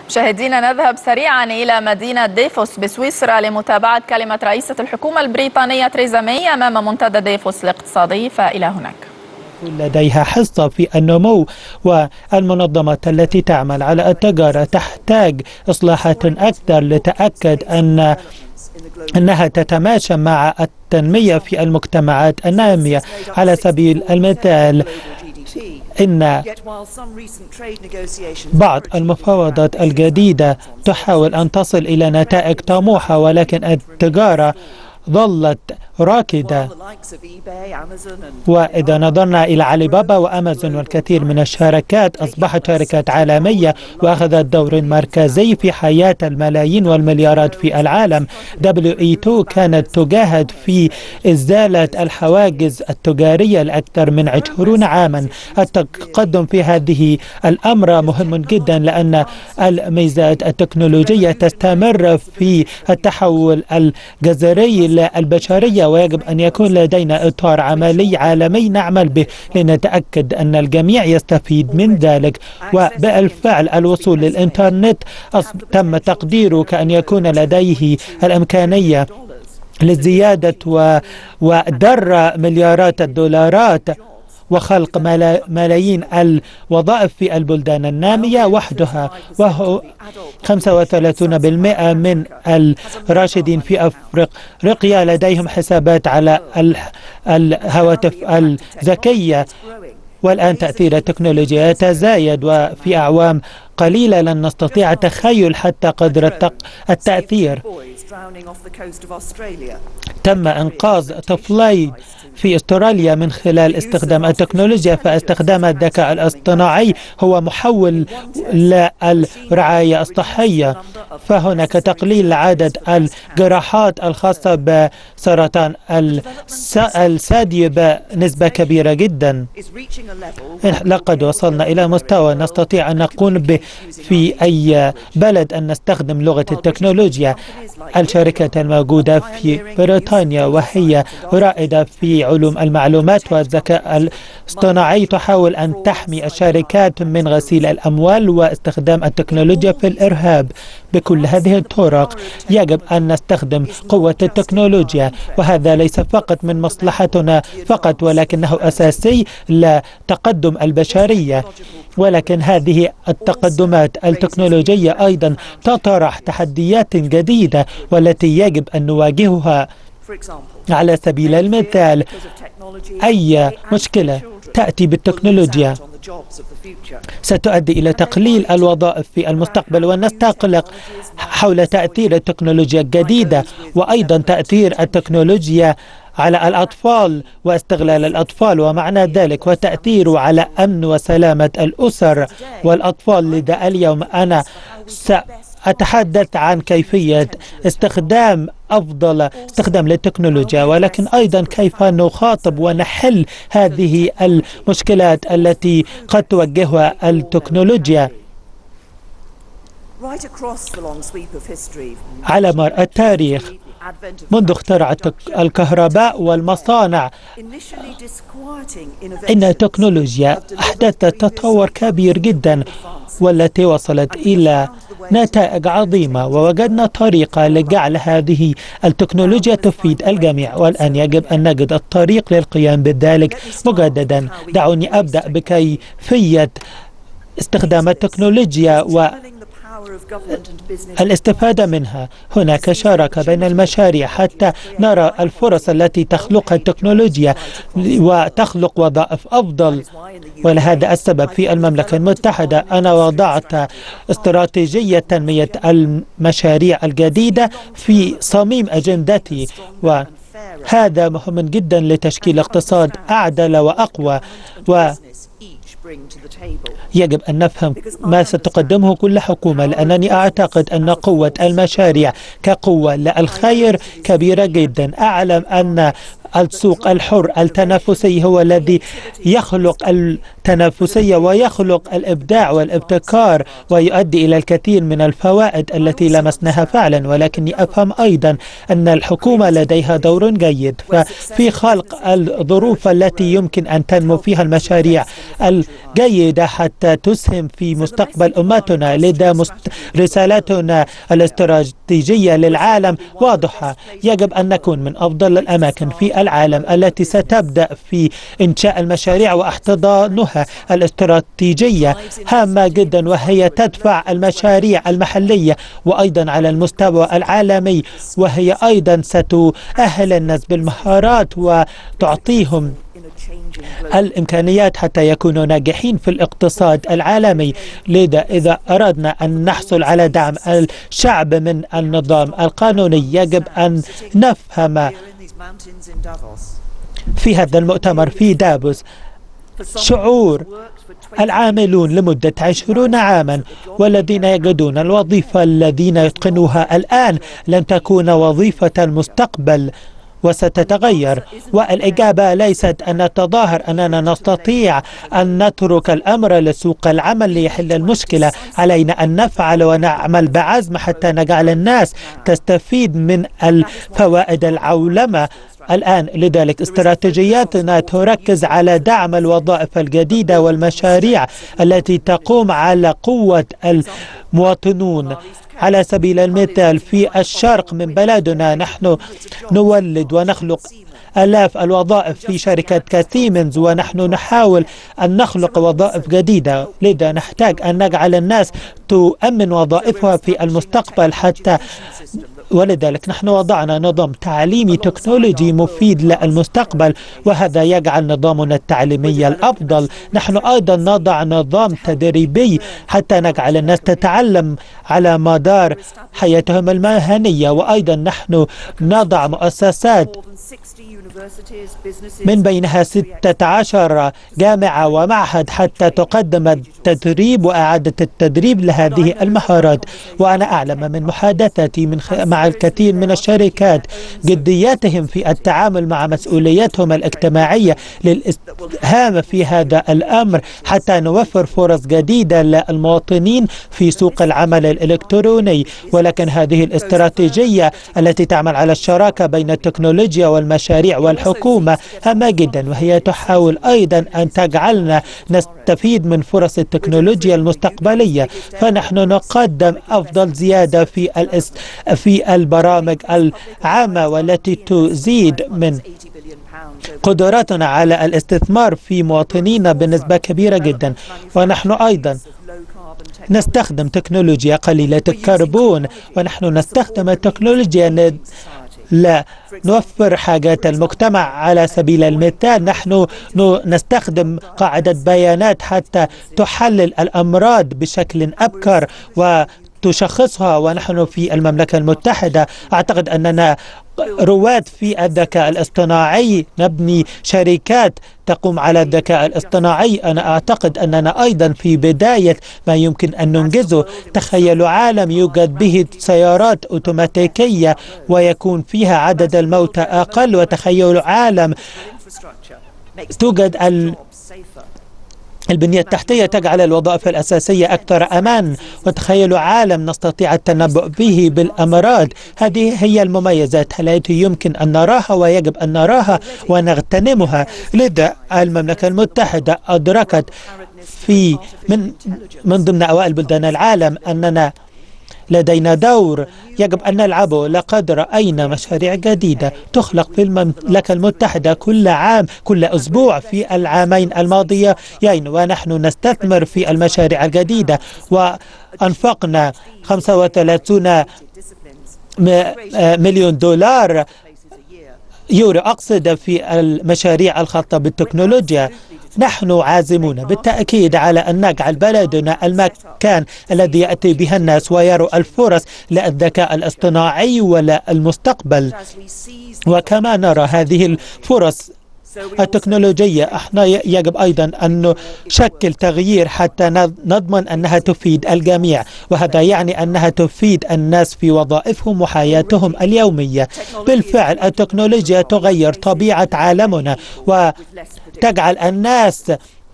مشاهدينا نذهب سريعا إلى مدينة ديفوس بسويسرا لمتابعة كلمة رئيسة الحكومة البريطانية تريزا ماي أمام منتدى ديفوس الاقتصادي، فإلى هناك. لديها حصة في النمو، والمنظمات التي تعمل على التجارة تحتاج إصلاحات أكثر لتأكد أنها تتماشى مع التنمية في المجتمعات النامية. على سبيل المثال، إن بعض المفاوضات الجديدة تحاول أن تصل إلى نتائج طموحة، ولكن التجارة ظلت راكدة. وإذا نظرنا إلى علي بابا وأمازون والكثير من الشركات أصبحت شركات عالمية وأخذت دور مركزي في حياة الملايين والمليارات في العالم. WE2 كانت تجاهد في إزالة الحواجز التجارية لأكثر من 20 عاما. التقدم في هذه الأمر مهم جدا، لأن الميزات التكنولوجية تستمر في التحول الجذري للبشرية، ويجب أن يكون لدينا إطار عملي عالمي نعمل به لنتأكد أن الجميع يستفيد من ذلك. وبالفعل الوصول للإنترنت تم تقديره كأن يكون لديه الإمكانية لزيادة ودر مليارات الدولارات وخلق ملايين الوظائف في البلدان النامية وحدها، وهو 35% من الراشدين في أفريقيا لديهم حسابات على الهواتف الذكية. والآن تأثير التكنولوجيا يتزايد، وفي أعوام قليلة لن نستطيع تخيل حتى قدر التأثير. تم إنقاذ طفلين في أستراليا من خلال استخدام التكنولوجيا، فاستخدام الذكاء الاصطناعي هو محول للرعاية الصحية. فهناك تقليل عدد الجراحات الخاصة بسرطان الثدي بنسبة كبيرة جدا. لقد وصلنا إلى مستوى نستطيع أن نقوم به في أي بلد أن نستخدم لغة التكنولوجيا. الشركات الموجودة في بريطانيا وهي رائدة في علوم المعلومات والذكاء الاصطناعي تحاول أن تحمي الشركات من غسيل الأموال واستخدام التكنولوجيا في الإرهاب. بكل هذه الطرق يجب أن نستخدم قوة التكنولوجيا، وهذا ليس فقط من مصلحتنا فقط، ولكنه أساسي لتقدم البشرية. ولكن هذه التقدمات التكنولوجية أيضا تطرح تحديات جديدة والتي يجب أن نواجهها. على سبيل المثال، أي مشكلة تأتي بالتكنولوجيا ستؤدي إلى تقليل الوظائف في المستقبل، ونستقلق حول تأثير التكنولوجيا الجديدة وأيضا تأثير التكنولوجيا على الأطفال واستغلال الأطفال ومعنى ذلك وتأثيره على أمن وسلامة الأسر والأطفال. لذا اليوم أنا سأتحدث عن كيفية أفضل استخدام للتكنولوجيا، ولكن أيضا كيف نخاطب ونحل هذه المشكلات التي قد توجهها التكنولوجيا. على مر التاريخ منذ اختراع الكهرباء والمصانع، إن التكنولوجيا أحدثت تطور كبير جدا والتي وصلت إلى نتائج عظيمة، ووجدنا طريقة لجعل هذه التكنولوجيا تفيد الجميع، والآن يجب أن نجد الطريق للقيام بذلك مجددا. دعوني أبدأ بكيفية استخدام التكنولوجيا والاستفادة منها. هناك شراكة بين المشاريع حتى نرى الفرص التي تخلقها التكنولوجيا وتخلق وظائف أفضل. ولهذا السبب في المملكة المتحدة أنا وضعت استراتيجية تنمية المشاريع الجديدة في صميم أجندتي، وهذا مهم جدا لتشكيل اقتصاد أعدل وأقوى. يجب أن نفهم ما ستقدمه كل حكومة، لأنني أعتقد أن قوة المشاريع كقوة للخير كبيرة جدا. أعلم أن السوق الحر التنافسي هو الذي يخلق التنافسية ويخلق الإبداع والابتكار ويؤدي إلى الكثير من الفوائد التي لمسناها فعلا. ولكني أفهم أيضا أن الحكومة لديها دور جيد في خلق الظروف التي يمكن أن تنمو فيها المشاريع الجيدة حتى تسهم في مستقبل أمتنا. لذا رسالتنا الاستراتيجية للعالم واضحة. يجب أن نكون من أفضل الأماكن في العالم التي ستبدأ في إنشاء المشاريع واحتضانها. الاستراتيجية هامة جدا وهي تدفع المشاريع المحلية وأيضا على المستوى العالمي، وهي أيضا ستؤهل الناس بالمهارات وتعطيهم الإمكانيات حتى يكونوا ناجحين في الاقتصاد العالمي. لذا إذا أردنا أن نحصل على دعم الشعب من النظام القانوني يجب أن نفهم في هذا المؤتمر في دافوس شعور العاملون لمدة 20 عاما والذين يجدون الوظيفة الذين يتقنوها الآن لن تكون وظيفة المستقبل وستتغير. والإجابة ليست أن نتظاهر أننا نستطيع أن نترك الأمر لسوق العمل ليحل المشكلة. علينا أن نفعل ونعمل بعزم حتى نجعل الناس تستفيد من الفوائد العولمة الآن. لذلك استراتيجياتنا تركز على دعم الوظائف الجديدة والمشاريع التي تقوم على قوة المواطنون. على سبيل المثال في الشرق من بلدنا نحن نولد ونخلق آلاف الوظائف في شركة كسيمنز، ونحن نحاول أن نخلق وظائف جديدة. لذا نحتاج أن نجعل الناس تؤمن وظائفها في المستقبل ولذلك نحن وضعنا نظام تعليمي تكنولوجي مفيد للمستقبل، وهذا يجعل نظامنا التعليمي الأفضل. نحن أيضا نضع نظام تدريبي حتى نجعل الناس تتعلم على مدار حياتهم المهنية، وأيضا نحن نضع مؤسسات من بينها 16 جامعة ومعهد حتى تقدم التدريب وإعادة التدريب لهذه المهارات. وأنا أعلم من محادثتي مع الكثير من الشركات جدياتهم في التعامل مع مسؤولياتهم الاجتماعية للإسهام في هذا الأمر حتى نوفر فرص جديدة للمواطنين في سوق العمل الإلكتروني. ولكن هذه الاستراتيجية التي تعمل على الشراكة بين التكنولوجيا والمشاريع والحكومة هامة جدا، وهي تحاول أيضا أن تجعلنا نستفيد من فرص التكنولوجيا المستقبلية. فنحن نقدم أفضل زيادة في البرامج العامة والتي تزيد من قدراتنا على الاستثمار في مواطنينا بنسبة كبيرة جدا. ونحن أيضا نستخدم تكنولوجيا قليلة الكربون، ونحن نستخدم التكنولوجيا لا نوفر حاجات المجتمع. على سبيل المثال نحن نستخدم قاعدة بيانات حتى تحلل الأمراض بشكل أبكر وتشخصها. ونحن في المملكة المتحدة أعتقد أننا رواد في الذكاء الاصطناعي، نبني شركات تقوم على الذكاء الاصطناعي. أنا أعتقد أننا أيضا في بداية ما يمكن أن ننجزه. تخيلوا عالم يوجد به سيارات أوتوماتيكية ويكون فيها عدد الموتى أقل، وتخيلوا عالم توجد البنية التحتية تجعل الوظائف الأساسية أكثر أمان، وتخيلوا عالم نستطيع التنبؤ به بالأمراض. هذه هي المميزات التي يمكن أن نراها ويجب أن نراها ونغتنمها. لذا المملكة المتحدة أدركت من ضمن أوائل بلدان العالم أننا لدينا دور يجب أن نلعبه. لقد رأينا مشاريع جديدة تخلق في المملكة المتحدة كل عام، كل أسبوع في العامين الماضيين، ونحن نستثمر في المشاريع الجديدة. وأنفقنا 35 مليون دولار يورو أقصد في المشاريع الخاصة بالتكنولوجيا. نحن عازمون بالتأكيد على أن نجعل بلدنا المكان الذي يأتي به الناس ويروا الفرص للذكاء الاصطناعي وللمستقبل. وكما نرى هذه الفرص التكنولوجية. احنا يجب أيضا أن نشكل تغيير حتى نضمن أنها تفيد الجميع، وهذا يعني أنها تفيد الناس في وظائفهم وحياتهم اليومية. بالفعل التكنولوجيا تغير طبيعة عالمنا وتجعل الناس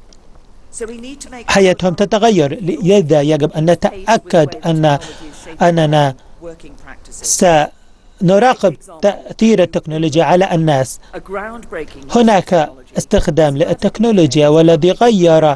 حياتهم تتغير، لذا يجب أن نتأكد أننا سنراقب تأثير التكنولوجيا على الناس. هناك استخدام للتكنولوجيا والذي غير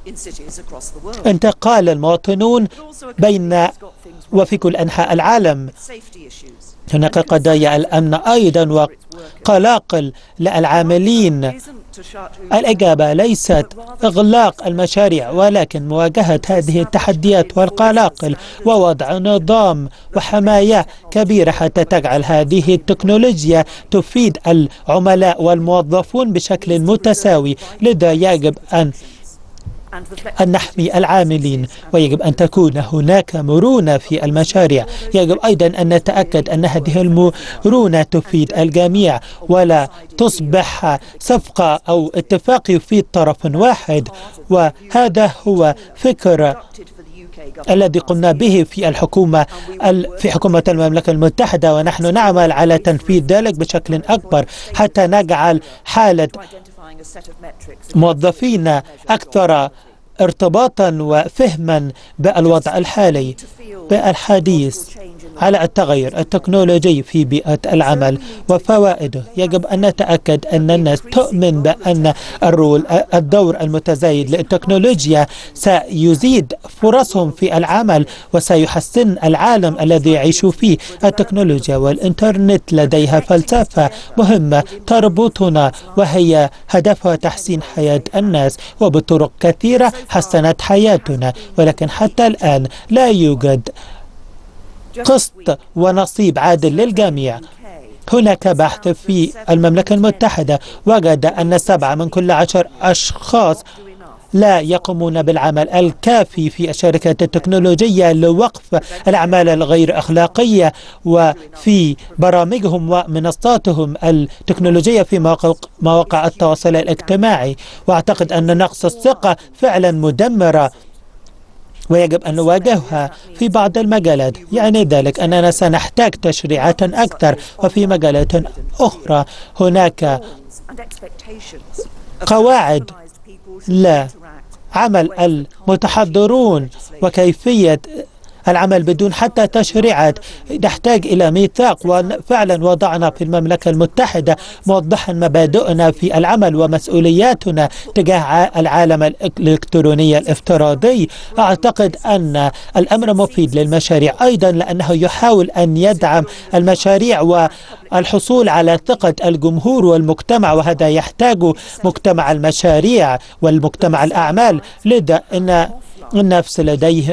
انتقال المواطنون بين وفي كل أنحاء العالم. هناك قضايا الأمن أيضا وقلاقل للعاملين. الإجابة ليست إغلاق المشاريع، ولكن مواجهة هذه التحديات والقلاقل ووضع نظام وحماية كبيرة حتى تجعل هذه التكنولوجيا تفيد العملاء والموظفون بشكل متساوي. لذا يجب أن نحمي العاملين، ويجب أن تكون هناك مرونة في المشاريع. يجب أيضا أن نتأكد أن هذه المرونة تفيد الجميع ولا تصبح صفقة أو اتفاق يفيد طرف واحد. وهذا هو فكر الذي قمنا به في حكومة المملكة المتحدة، ونحن نعمل على تنفيذ ذلك بشكل أكبر حتى نجعل حالة موظفين أكثر ارتباطا وفهما بالوضع الحالي. بالحديث على التغير التكنولوجي في بيئة العمل وفوائده، يجب أن نتأكد أن الناس تؤمن بأن الدور المتزايد للتكنولوجيا سيزيد فرصهم في العمل وسيحسن العالم الذي يعيشوا فيه. التكنولوجيا والإنترنت لديها فلسفة مهمة تربطنا، وهي هدفها تحسين حياة الناس، وبطرق كثيرة حسنت حياتنا، ولكن حتى الآن لا يوجد قسط ونصيب عادل للجميع. هناك بحث في المملكة المتحدة وجد أن 7 من كل 10 أشخاص لا يقومون بالعمل الكافي في الشركات التكنولوجية لوقف الأعمال الغير أخلاقية وفي برامجهم ومنصاتهم التكنولوجية في مواقع التواصل الاجتماعي. وأعتقد أن نقص الثقة فعلا مدمرة ويجب أن نواجهها في بعض المجالات. يعني ذلك أننا سنحتاج تشريعات أكثر، وفي مجالات أخرى هناك قواعد لعمل المتحضرون وكيفية العمل بدون حتى تشريعات. نحتاج إلى ميثاق، وفعلا وضعنا في المملكة المتحدة موضحا مبادئنا في العمل ومسؤولياتنا تجاه العالم الإلكتروني الافتراضي. أعتقد أن الأمر مفيد للمشاريع أيضا، لأنه يحاول أن يدعم المشاريع والحصول على ثقة الجمهور والمجتمع، وهذا يحتاج مجتمع المشاريع والمجتمع الأعمال. لذا إن النفس لديه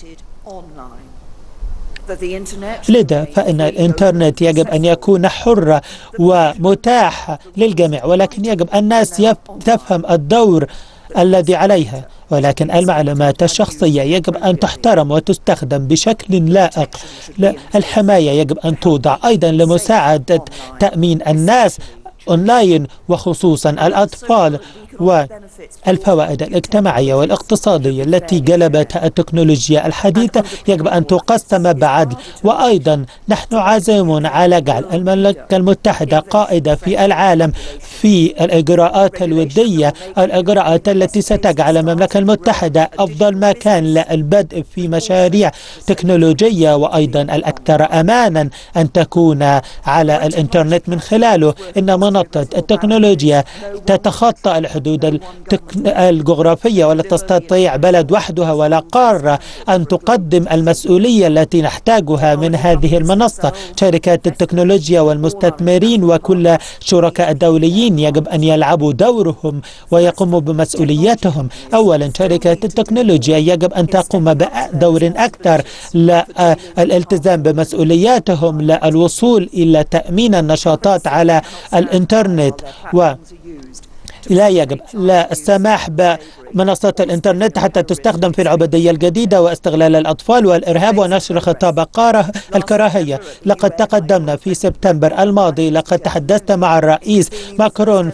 لذا فإن الإنترنت يجب أن يكون حر ومتاح للجميع، ولكن يجب الناس تفهم الدور الذي عليها. ولكن المعلومات الشخصية يجب أن تحترم وتستخدم بشكل لائق. الحماية يجب أن توضع أيضا لمساعدة تأمين الناس أونلاين، وخصوصا الأطفال، والفوائد الاجتماعية والاقتصادية التي جلبتها التكنولوجيا الحديثة يجب أن تقسم بعدل. وأيضا نحن عازمون على جعل المملكة المتحدة قائدة في العالم في الإجراءات الودية، الإجراءات التي ستجعل المملكة المتحدة أفضل مكان للبدء في مشاريع تكنولوجية، وأيضا الأكثر أمانا أن تكون على الإنترنت من خلاله. إن منصة التكنولوجيا تتخطى الحدود الجغرافية، ولا تستطيع بلد وحدها ولا قارة أن تقدم المسؤولية التي نحتاجها من هذه المنصة. شركات التكنولوجيا والمستثمرين وكل شركاء الدوليين يجب أن يلعبوا دورهم ويقوموا بمسؤولياتهم. أولا، شركات التكنولوجيا يجب أن تقوم بدور أكثر للالتزام بمسؤولياتهم للوصول إلى تأمين النشاطات على الإنترنت، لا يجب السماح منصات الإنترنت حتى تستخدم في العبودية الجديدة واستغلال الأطفال والإرهاب ونشر خطاب الكراهية. لقد تقدمنا في سبتمبر الماضي، لقد تحدثت مع الرئيس ماكرون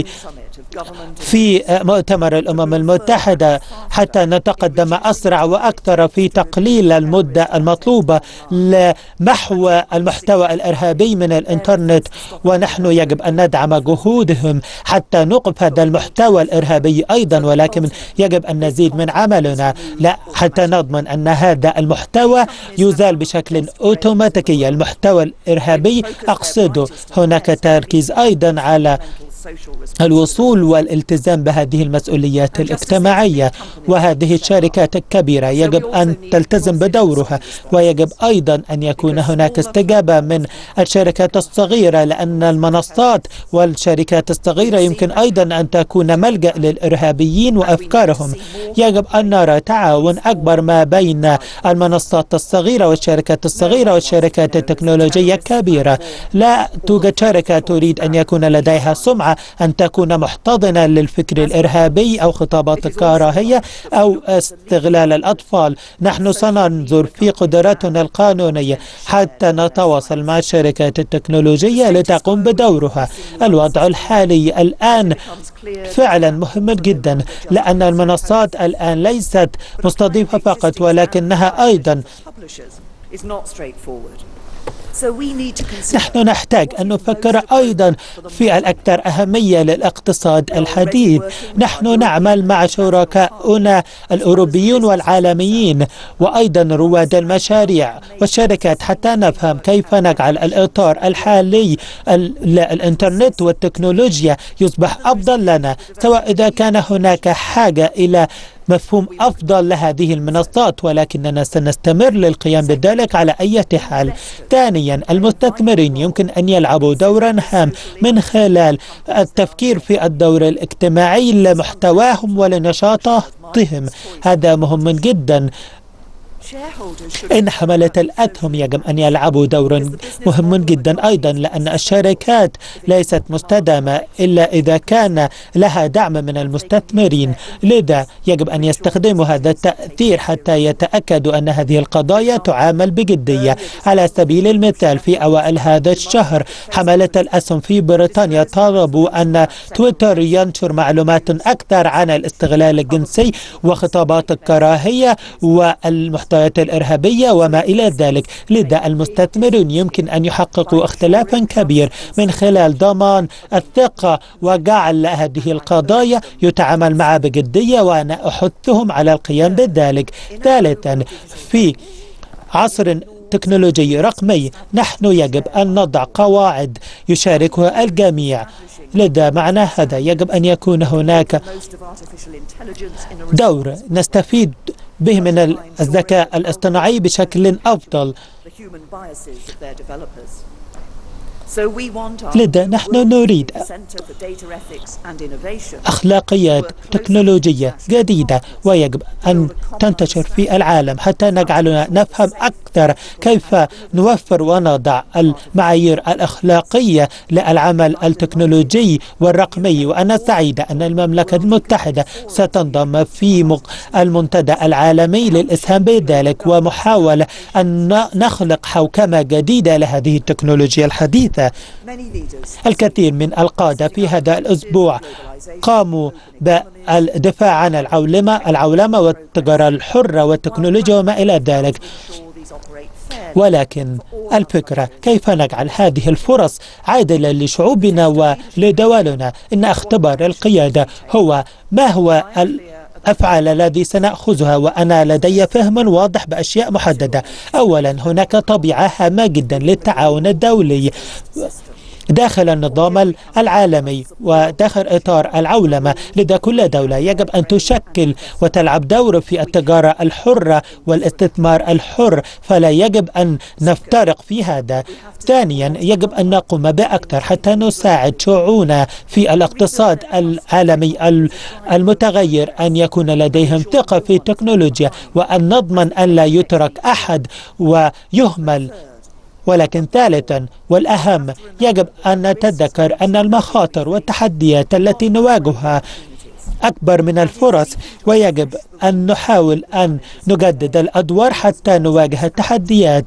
في مؤتمر الأمم المتحدة حتى نتقدم أسرع وأكثر في تقليل المدة المطلوبة لمحو المحتوى الإرهابي من الإنترنت، ونحن يجب أن ندعم جهودهم حتى نوقف هذا المحتوى الإرهابي أيضا، ولكن يجب أن نزيد من عملنا حتى نضمن أن هذا المحتوى يزال بشكل أوتوماتيكي. المحتوى الإرهابي أقصد هناك تركيز أيضا على الوصول والالتزام بهذه المسؤوليات الاجتماعية، وهذه الشركات الكبيرة يجب أن تلتزم بدورها، ويجب أيضا أن يكون هناك استجابة من الشركات الصغيرة، لأن المنصات والشركات الصغيرة يمكن أيضا أن تكون ملجأ للإرهابيين وأفكارهم. يجب أن نرى تعاون أكبر ما بين المنصات الصغيرة والشركات الصغيرة والشركات التكنولوجية الكبيرة. لا توجد شركة تريد أن يكون لديها سمعة أن تكون محتضنة للفكر الإرهابي أو خطابات الكراهية أو استغلال الأطفال. نحن سننظر في قدراتنا القانونية حتى نتواصل مع الشركات التكنولوجية لتقوم بدورها. الوضع الحالي الآن فعلا مهم جدا، لأن المنصات الآن ليست مستضيفة فقط ولكنها أيضا نحن نحتاج أن نفكر أيضا في الأكثر أهمية للاقتصاد الحديث. نحن نعمل مع شركائنا الأوروبيون والعالميين وأيضا رواد المشاريع والشركات حتى نفهم كيف نجعل الإطار الحالي للإنترنت والتكنولوجيا يصبح أفضل لنا، سواء إذا كان هناك حاجة إلى مفهوم أفضل لهذه المنصات، ولكننا سنستمر للقيام بذلك على أي حال. ثانيا، المستثمرين يمكن أن يلعبوا دورا هام من خلال التفكير في الدور الاجتماعي لمحتواهم ولنشاطاتهم. هذا مهم جدا. إن حملة الأسهم يجب أن يلعبوا دورا مهم جدا أيضا، لأن الشركات ليست مستدامة إلا إذا كان لها دعم من المستثمرين، لذا يجب أن يستخدموا هذا التأثير حتى يتأكدوا أن هذه القضايا تعامل بجدية. على سبيل المثال، في أوائل هذا الشهر حملة الأسهم في بريطانيا طلبوا أن تويتر ينشر معلومات أكثر عن الاستغلال الجنسي وخطابات الكراهية والمحتوى الإرهابية وما إلى ذلك. لذا المستثمرون يمكن أن يحققوا اختلافا كبير من خلال ضمان الثقة وجعل هذه القضايا يتعامل معها بجدية، وأنا أحثهم على القيام بذلك. ثالثا، في عصر تكنولوجي رقمي نحن يجب أن نضع قواعد يشاركها الجميع. لذا معنى هذا يجب أن يكون هناك دور نستفيد به من الذكاء الاصطناعي بشكل أفضل. لذا نحن نريد أخلاقيات تكنولوجية جديدة ويجب أن تنتشر في العالم حتى نجعلنا نفهم أكثر كيف نوفر ونضع المعايير الأخلاقية للعمل التكنولوجي والرقمي. وأنا سعيدة أن المملكة المتحدة ستنضم في المنتدى العالمي للإسهام بذلك ومحاولة أن نخلق حوكمة جديدة لهذه التكنولوجيا الحديثة. الكثير من القادة في هذا الأسبوع قاموا بالدفاع عن العولمة والتجارة الحرة والتكنولوجيا وما إلى ذلك، ولكن الفكرة كيف نجعل هذه الفرص عادلة لشعوبنا ولدولنا. إن اختبار القيادة هو ما هو الأفعال الذي سنأخذها، وأنا لدي فهم واضح بأشياء محددة. أولا، هناك طبيعة هامة جدا للتعاون الدولي داخل النظام العالمي وداخل إطار العولمة. لذا كل دولة يجب أن تشكل وتلعب دور في التجارة الحرة والاستثمار الحر، فلا يجب أن نفترق في هذا. ثانيا، يجب أن نقوم بأكثر حتى نساعد شعوبنا في الاقتصاد العالمي المتغير أن يكون لديهم ثقة في التكنولوجيا، وأن نضمن أن لا يترك أحد ويهمل. ولكن ثالثا والأهم، يجب أن نتذكر أن المخاطر والتحديات التي نواجهها أكبر من الفرص، ويجب أن نحاول أن نجدد الأدوار حتى نواجه التحديات.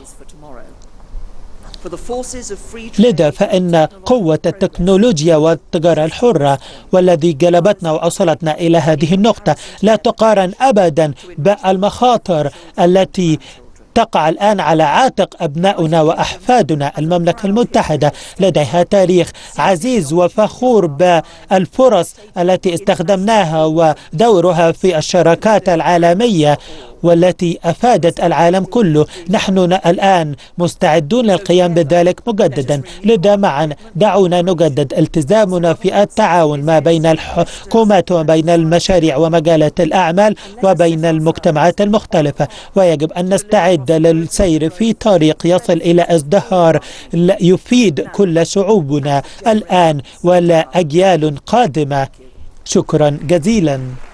لذا فإن قوة التكنولوجيا والتجارة الحرة والذي جلبتنا وأوصلتنا إلى هذه النقطة لا تقارن أبدا بالمخاطر التي تقع الآن على عاتق أبناؤنا وأحفادنا. المملكة المتحدة لديها تاريخ عزيز وفخور بالفرص التي استخدمناها ودورها في الشراكات العالمية والتي أفادت العالم كله. نحن الآن مستعدون للقيام بذلك مجددا. لذا معا دعونا نجدد التزامنا في التعاون ما بين الحكومات وبين المشاريع ومجالات الأعمال وبين المجتمعات المختلفة، ويجب أن نستعد للسير في طريق يصل إلى ازدهار يفيد كل شعوبنا الآن ولا أجيال قادمة. شكرا جزيلا.